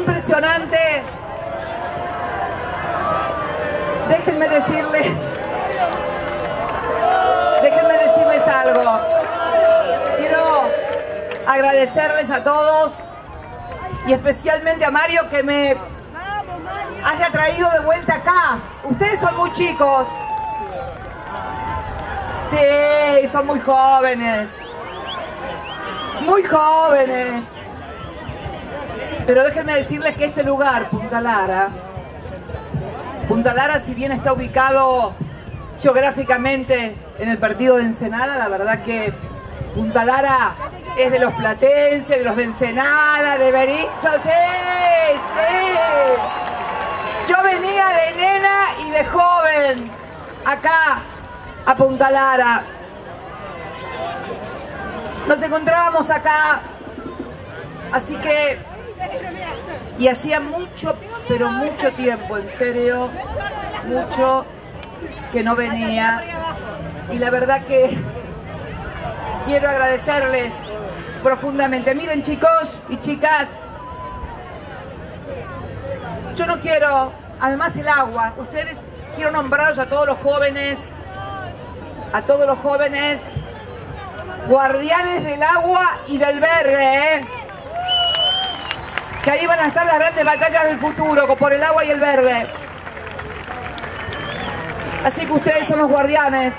impresionante. Déjenme decirles algo. Quiero agradecerles a todos y especialmente a Mario que me haya traído de vuelta acá. Ustedes son muy chicos. Sí, son muy jóvenes. Muy jóvenes. Pero déjenme decirles que este lugar, Punta Lara, si bien está ubicado geográficamente en el partido de Ensenada, la verdad que Punta Lara es de los platenses, de los de Ensenada, de Berizo, sí. Yo venía de nena y de joven acá a Punta Lara. Nos encontrábamos acá, así que, y hacía mucho, pero mucho tiempo, en serio, mucho que no venía. Y la verdad que quiero agradecerles profundamente. Miren, chicos y chicas, yo no quiero, además el agua, ustedes, quiero nombrarlos a todos los jóvenes, guardianes del agua y del verde, ¿eh? Que ahí van a estar las grandes batallas del futuro, por el agua y el verde. Así que ustedes son los guardianes.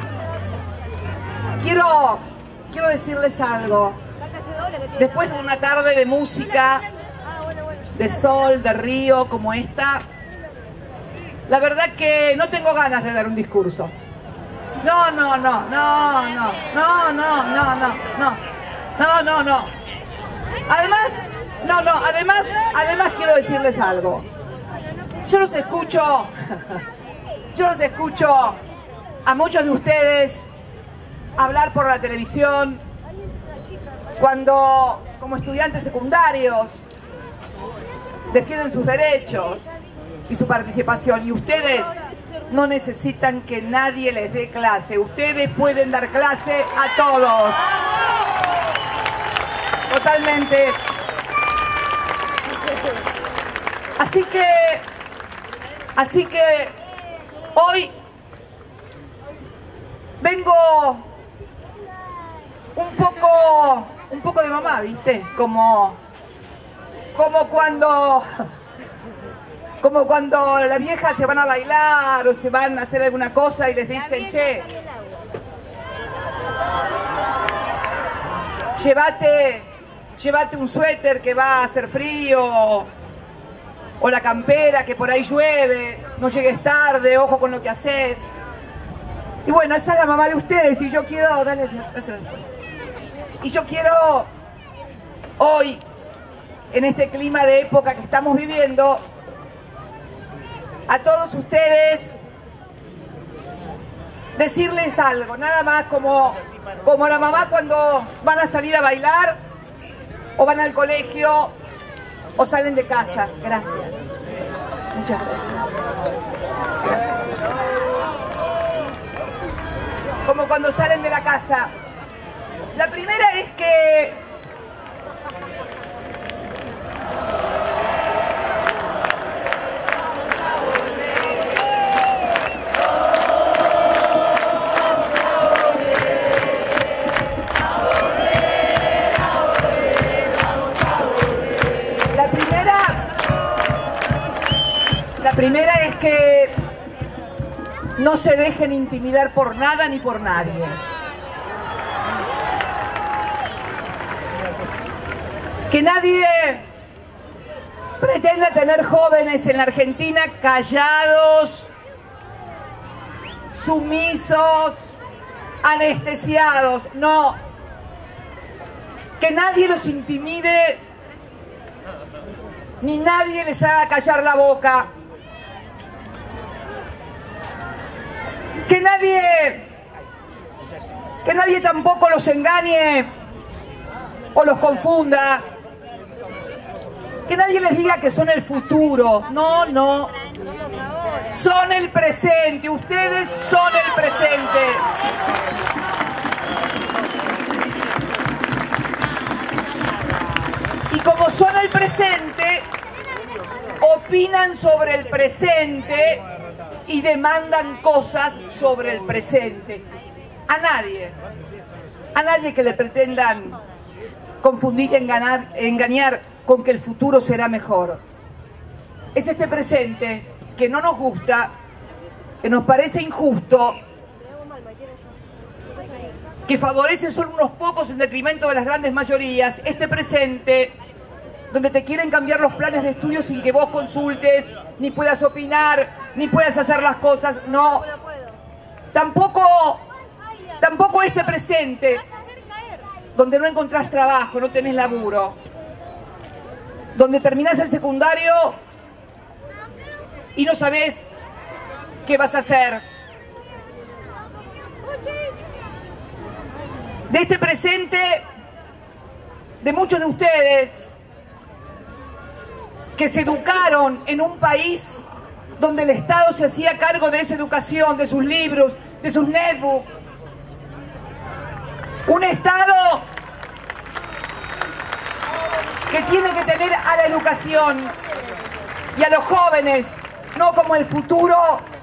Quiero decirles algo. Después de una tarde de música, de sol, de río como esta, la verdad que no tengo ganas de dar un discurso. No. Además quiero decirles algo. Yo los escucho a muchos de ustedes hablar por la televisión cuando, como estudiantes secundarios, defienden sus derechos y su participación, y ustedes no necesitan que nadie les dé clase. Ustedes pueden dar clase a todos. Totalmente. Así que hoy vengo un poco de mamá, ¿viste? Como cuando las viejas se van a bailar o se van a hacer alguna cosa y les dicen, che, llévate un suéter que va a hacer frío, o la campera que por ahí llueve, no llegues tarde, ojo con lo que haces. Y bueno, esa es la mamá de ustedes y yo quiero, hoy, en este clima de época que estamos viviendo, a todos ustedes decirles algo, nada más como la mamá cuando van a salir a bailar o van al colegio o salen de casa. Gracias. Muchas gracias. Como cuando salen de la casa. La primera es que no se dejen intimidar por nada ni por nadie. Que nadie pretenda tener jóvenes en la Argentina callados, sumisos, anestesiados. No. Que nadie los intimide, ni nadie les haga callar la boca. Que nadie tampoco los engañe o los confunda. Que nadie les diga que son el futuro. No, no. Son el presente. Ustedes son el presente. Y como son el presente, opinan sobre el presente y demandan cosas sobre el presente. A nadie que le pretendan confundir y engañar con que el futuro será mejor. Es este presente que no nos gusta, que nos parece injusto, que favorece solo unos pocos en detrimento de las grandes mayorías. Este presente donde te quieren cambiar los planes de estudio sin que vos consultes, ni puedas opinar, ni puedas hacer las cosas. No, tampoco este presente donde no encontrás trabajo, no tenés laburo, donde terminás el secundario y no sabés qué vas a hacer. De este presente de muchos de ustedes que se educaron en un país donde el Estado se hacía cargo de esa educación, de sus libros, de sus netbooks. Un Estado que tiene que tener a la educación y a los jóvenes, no como el futuro,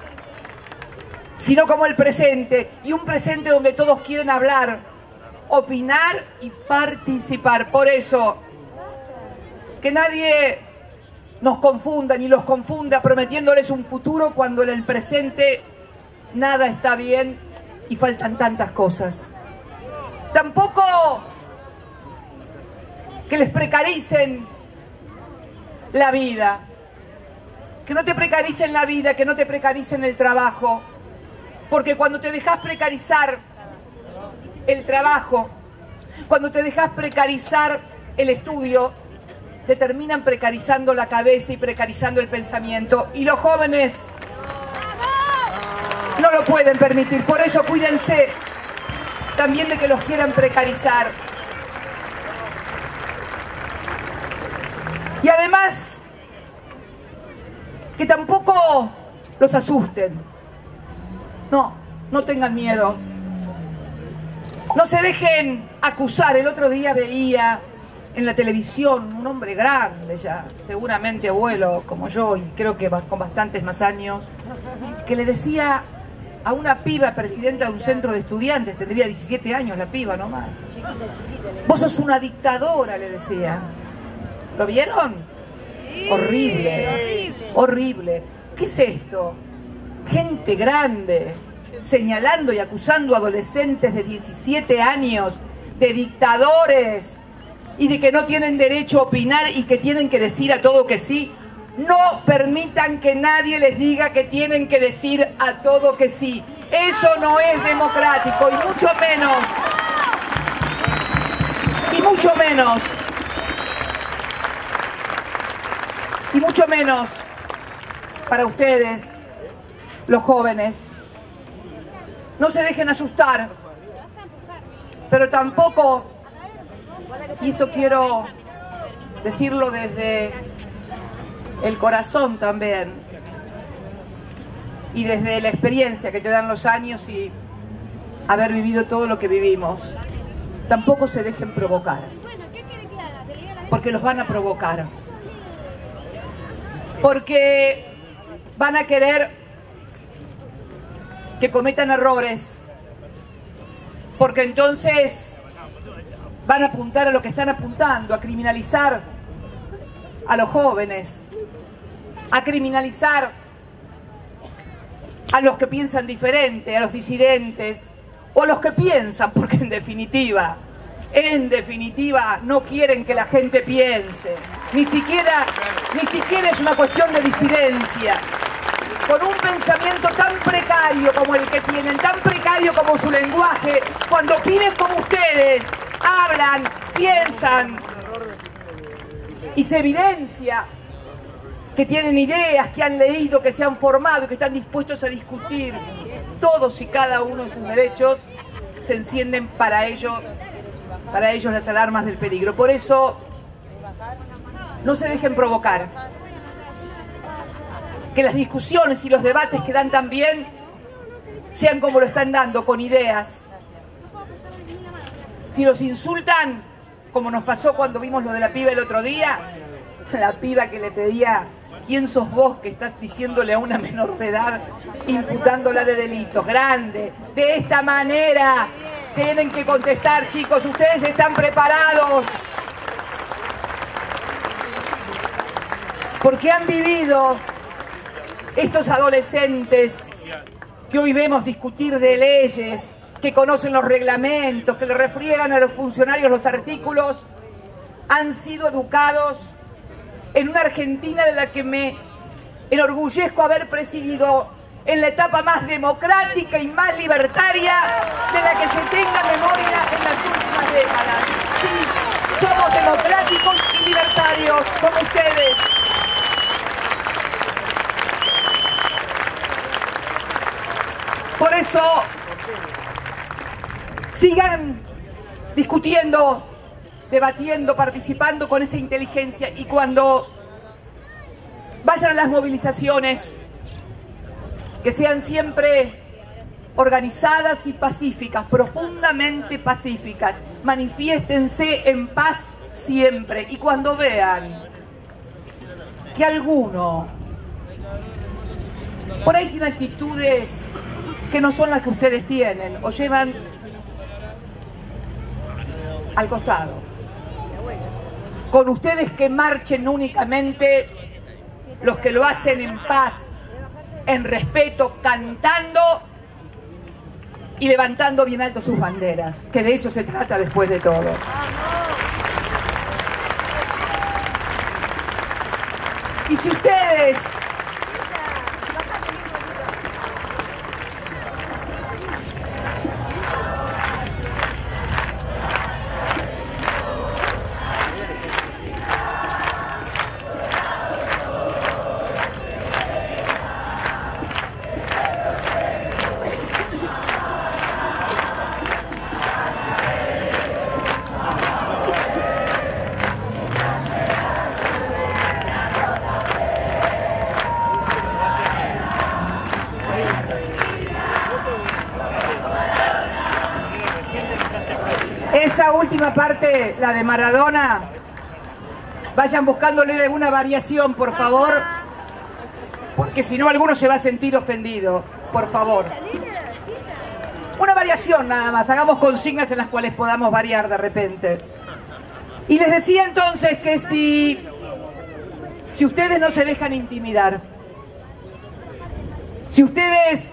sino como el presente. Y un presente donde todos quieren hablar, opinar y participar. Por eso, que nadie nos confunda ni los confunda prometiéndoles un futuro cuando en el presente nada está bien y faltan tantas cosas. Tampoco que les precaricen la vida, que no te precaricen la vida, que no te precaricen el trabajo, porque cuando te dejas precarizar el trabajo, cuando te dejas precarizar el estudio, te terminan precarizando la cabeza y precarizando el pensamiento. Y los jóvenes no lo pueden permitir. Por eso cuídense también de que los quieran precarizar. Y además, que tampoco los asusten. No tengan miedo. No se dejen acusar. El otro día veía en la televisión un hombre grande ya, seguramente abuelo como yo, y creo que con bastantes más años, que le decía a una piba presidenta de un centro de estudiantes, tendría 17 años la piba nomás. Vos sos una dictadora, le decía. ¿Lo vieron? Sí, horrible, horrible. ¿Qué es esto? Gente grande señalando y acusando a adolescentes de 17 años de dictadores y de que no tienen derecho a opinar y que tienen que decir a todo que sí. No permitan que nadie les diga que tienen que decir a todo que sí. Eso no es democrático, y mucho menos para ustedes, los jóvenes. No se dejen asustar, pero tampoco, y esto quiero decirlo desde el corazón también, y desde la experiencia que te dan los años y haber vivido todo lo que vivimos, tampoco se dejen provocar, porque los van a provocar, porque van a querer que cometan errores, porque entonces van a apuntar a lo que están apuntando, a criminalizar a los jóvenes, a criminalizar a los que piensan diferente, a los disidentes, o a los que piensan, porque en definitiva no quieren que la gente piense, ni siquiera es una cuestión de disidencia. Con un pensamiento tan precario como el que tienen, tan precario como su lenguaje, cuando piden como ustedes, hablan, piensan, y se evidencia que tienen ideas, que han leído, que se han formado, que están dispuestos a discutir todos y cada uno de sus derechos, se encienden para ellos las alarmas del peligro. Por eso, no se dejen provocar. Que las discusiones y los debates que dan también sean como lo están dando, con ideas. Si los insultan, como nos pasó cuando vimos lo de la piba el otro día, la piba que le pedía: ¿quién sos vos que estás diciéndole a una menor de edad, imputándola de delitos? Grande. De esta manera tienen que contestar, chicos. Ustedes están preparados. Porque han vivido estos adolescentes que hoy vemos discutir de leyes, que conocen los reglamentos, que le refriegan a los funcionarios los artículos, han sido educados en una Argentina de la que me enorgullezco haber presidido en la etapa más democrática y más libertaria de la que se tenga memoria en las últimas décadas. Sí, somos democráticos y libertarios como ustedes. Por eso, sigan discutiendo, debatiendo, participando con esa inteligencia, y cuando vayan a las movilizaciones, que sean siempre organizadas y pacíficas, profundamente pacíficas. Manifiéstense en paz siempre. Y cuando vean que alguno por ahí tiene actitudes que no son las que ustedes tienen, o llevan al costado, con ustedes que marchen únicamente los que lo hacen en paz, en respeto, cantando y levantando bien alto sus banderas, que de eso se trata después de todo. Y si ustedes esa última parte, la de Maradona, vayan buscándole alguna variación, por favor, porque si no alguno se va a sentir ofendido, por favor. Una variación nada más, hagamos consignas en las cuales podamos variar de repente. Y les decía entonces que si ustedes no se dejan intimidar, si ustedes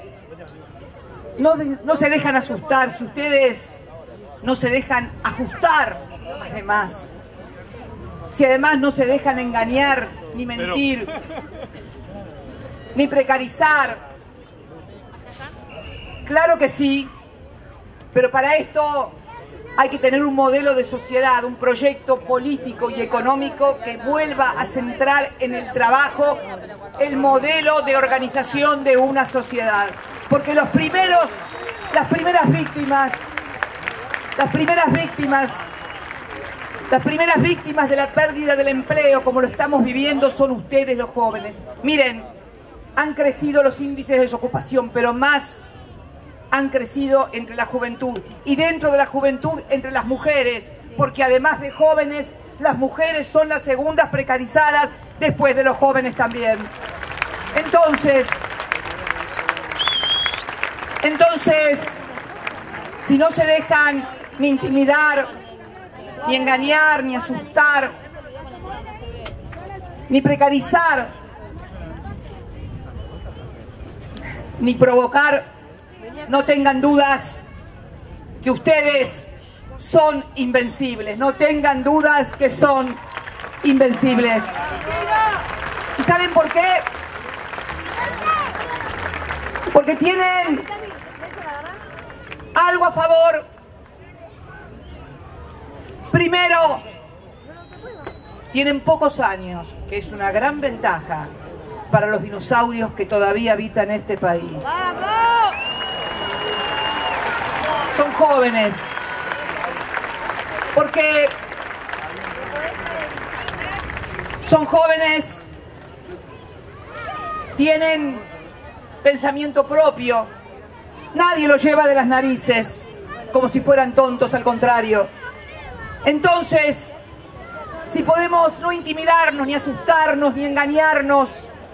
no se dejan asustar, si ustedes no se dejan ajustar, además, si además no se dejan engañar, ni mentir, ni precarizar, claro que sí, pero para esto hay que tener un modelo de sociedad, un proyecto político y económico que vuelva a centrar en el trabajo el modelo de organización de una sociedad. Porque las primeras víctimas de la pérdida del empleo, como lo estamos viviendo, son ustedes, los jóvenes. Miren, han crecido los índices de desocupación, pero más han crecido entre la juventud, y dentro de la juventud entre las mujeres, porque además de jóvenes, las mujeres son las segundas precarizadas después de los jóvenes también. Entonces, si no se dejan ni intimidar, ni engañar, ni asustar, ni precarizar, ni provocar, no tengan dudas que ustedes son invencibles. No tengan dudas que son invencibles. ¿Y saben por qué? Porque tienen algo a favor. Primero, tienen pocos años, que es una gran ventaja para los dinosaurios que todavía habitan este país. Son jóvenes, porque son jóvenes, tienen pensamiento propio, nadie los lleva de las narices como si fueran tontos, al contrario. Entonces, si podemos no intimidarnos, ni asustarnos, ni engañarnos,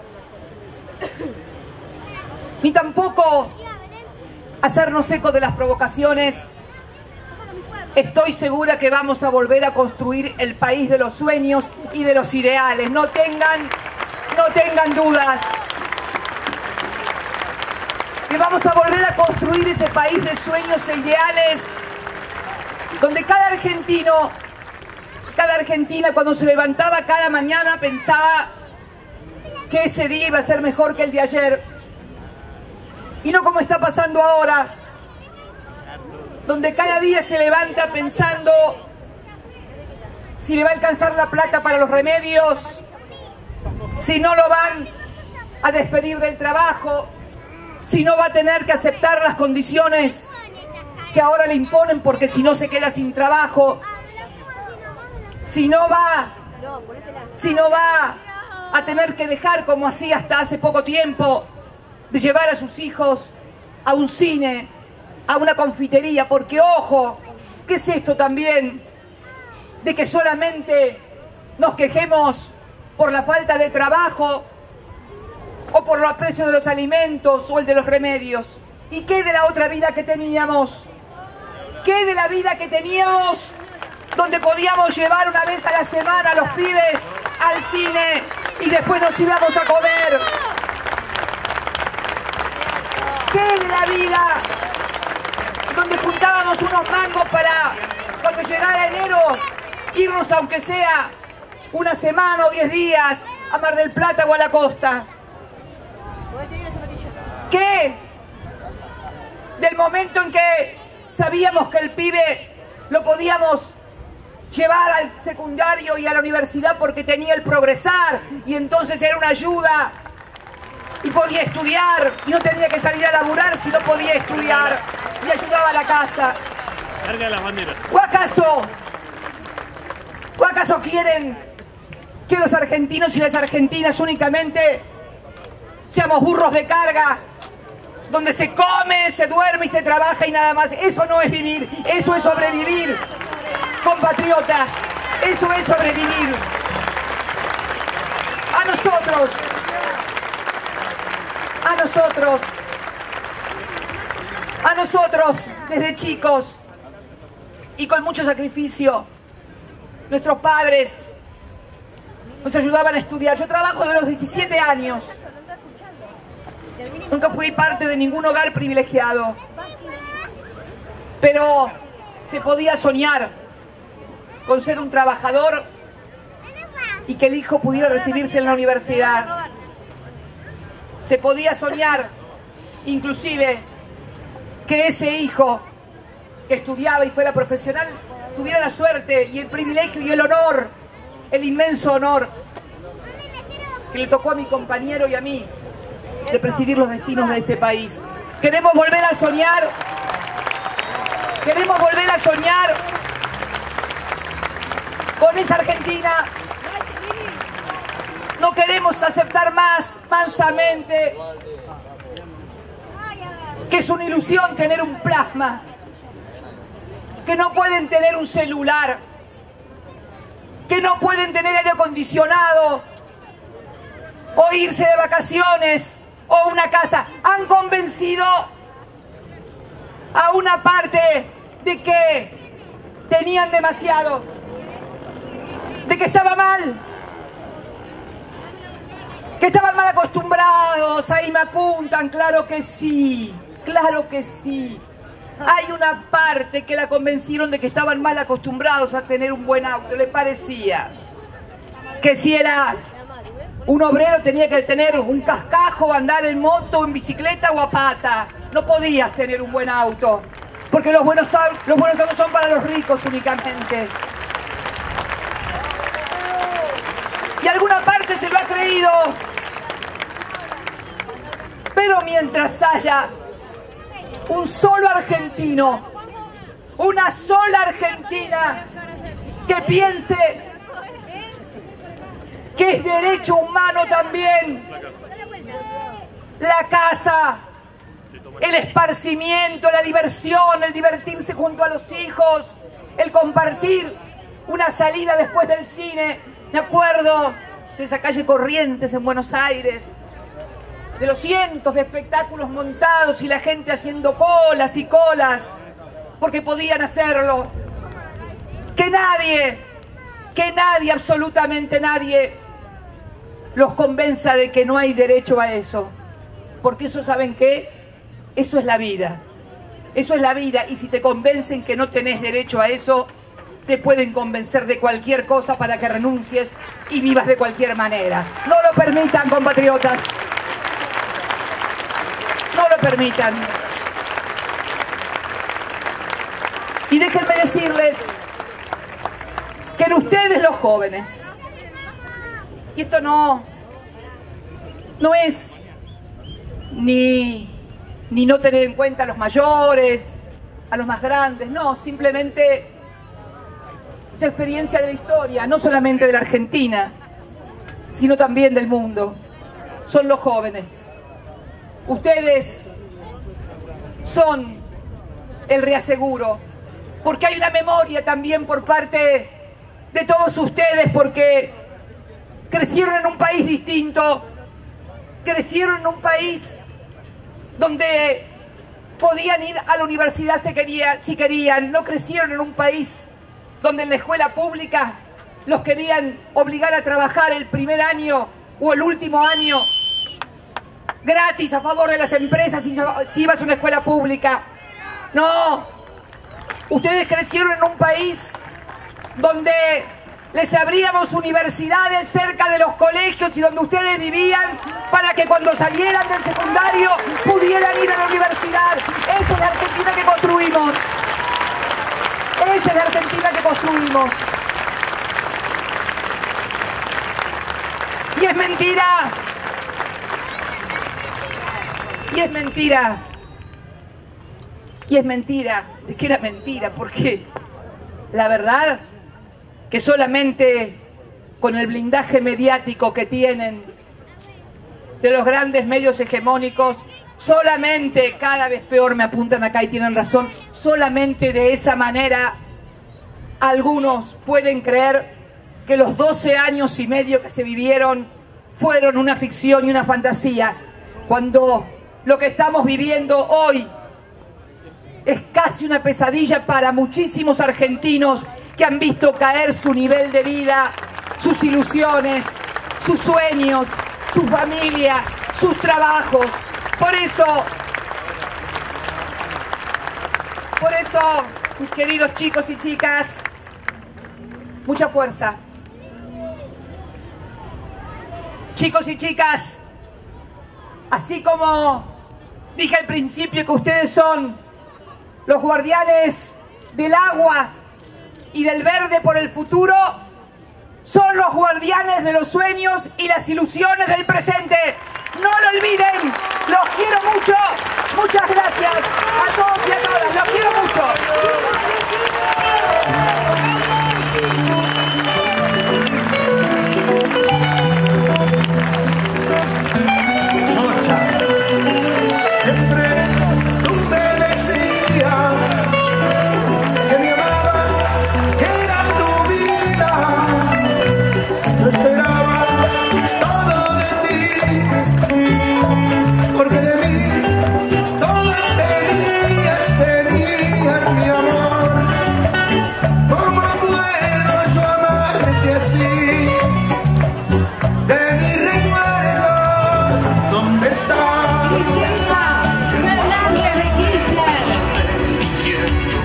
ni tampoco hacernos eco de las provocaciones, estoy segura que vamos a volver a construir el país de los sueños y de los ideales. No tengan dudas. Que vamos a volver a construir ese país de sueños e ideales donde cada argentina cuando se levantaba cada mañana pensaba que ese día iba a ser mejor que el de ayer. Y no como está pasando ahora, donde cada día se levanta pensando si le va a alcanzar la plata para los remedios, si no lo van a despedir del trabajo, si no va a tener que aceptar las condiciones que ahora le imponen porque si no se queda sin trabajo, si no va a tener que dejar, como hacía hasta hace poco tiempo, de llevar a sus hijos a un cine, a una confitería, porque ojo, ¿qué es esto también? De que solamente nos quejemos por la falta de trabajo o por los precios de los alimentos o el de los remedios. ¿Y qué de la otra vida que teníamos? ¿Qué de la vida que teníamos donde podíamos llevar una vez a la semana a los pibes al cine y después nos íbamos a comer? ¿Qué de la vida donde juntábamos unos mangos para cuando llegara enero irnos aunque sea una semana o 10 días a Mar del Plata o a la costa? ¿Qué del momento en que sabíamos que el pibe lo podíamos llevar al secundario y a la universidad porque tenía el progresar y entonces era una ayuda y podía estudiar y no tenía que salir a laburar si no podía estudiar y ayudaba a la casa? Carga las banderas. ¿O acaso quieren que los argentinos y las argentinas únicamente seamos burros de carga, donde se come, se duerme y se trabaja y nada más? Eso no es vivir, eso es sobrevivir, compatriotas, eso es sobrevivir. A nosotros, desde chicos y con mucho sacrificio, nuestros padres nos ayudaban a estudiar. Yo trabajo de los 17 años. Nunca fui parte de ningún hogar privilegiado. Pero se podía soñar con ser un trabajador y que el hijo pudiera recibirse en la universidad. Se podía soñar, inclusive, que ese hijo que estudiaba y fuera profesional tuviera la suerte y el privilegio y el honor, el inmenso honor que le tocó a mi compañero y a mí de presidir los destinos de este país. Queremos volver a soñar, con esa Argentina. No queremos aceptar más mansamente que es una ilusión tener un plasma, que no pueden tener un celular, que no pueden tener aire acondicionado o irse de vacaciones o una casa. Han convencido a una parte de que tenían demasiado, de que estaba mal, que estaban mal acostumbrados. Ahí me apuntan, claro que sí, claro que sí. Hay una parte que la convencieron de que estaban mal acostumbrados a tener un buen auto. Le parecía que si era un obrero tenía que tener un cascajo, andar en moto, en bicicleta o a pata. No podías tener un buen auto, porque los buenos autos son para los ricos únicamente. Y alguna parte se lo ha creído. Pero mientras haya un solo argentino, una sola argentina que piense que es derecho humano también la casa, el esparcimiento, la diversión, el divertirse junto a los hijos, el compartir una salida después del cine. Me acuerdo de esa calle Corrientes en Buenos Aires, de los cientos de espectáculos montados y la gente haciendo colas y colas, porque podían hacerlo. Que nadie, absolutamente nadie, los convenza de que no hay derecho a eso. Porque eso, ¿saben qué? Eso es la vida. Eso es la vida. Y si te convencen que no tenés derecho a eso, te pueden convencer de cualquier cosa para que renuncies y vivas de cualquier manera. No lo permitan, compatriotas. No lo permitan. Y déjenme decirles que en ustedes los jóvenes, y esto no es ni no tener en cuenta a los mayores, a los más grandes, no, simplemente esa experiencia de la historia, no solamente de la Argentina, sino también del mundo, son los jóvenes. Ustedes son el reaseguro, porque hay una memoria también por parte de todos ustedes, porque crecieron en un país distinto, crecieron en un país donde podían ir a la universidad si querían, no crecieron en un país donde en la escuela pública los querían obligar a trabajar el primer año o el último año gratis a favor de las empresas si ibas a una escuela pública. No, ustedes crecieron en un país donde les abríamos universidades cerca de los colegios y donde ustedes vivían para que cuando salieran del secundario pudieran ir a la universidad. Esa es la Argentina que construimos. Esa es la Argentina que construimos. Y es mentira. Y es mentira. Y es mentira. Es que era mentira, porque la verdad que solamente con el blindaje mediático que tienen de los grandes medios hegemónicos, solamente, cada vez peor, me apuntan acá y tienen razón, solamente de esa manera algunos pueden creer que los 12 años y medio que se vivieron fueron una ficción y una fantasía, cuando lo que estamos viviendo hoy es casi una pesadilla para muchísimos argentinos que han visto caer su nivel de vida, sus ilusiones, sus sueños, su familia, sus trabajos. Por eso, mis queridos chicos y chicas, mucha fuerza. Chicos y chicas, así como dije al principio que ustedes son los guardianes del agua y del verde por el futuro, son los guardianes de los sueños y las ilusiones del presente. No lo olviden, los quiero mucho, muchas gracias a todos y a todas, los quiero mucho.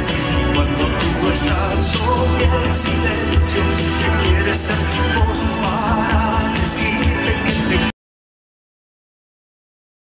Silencio, quieres ser tu voz.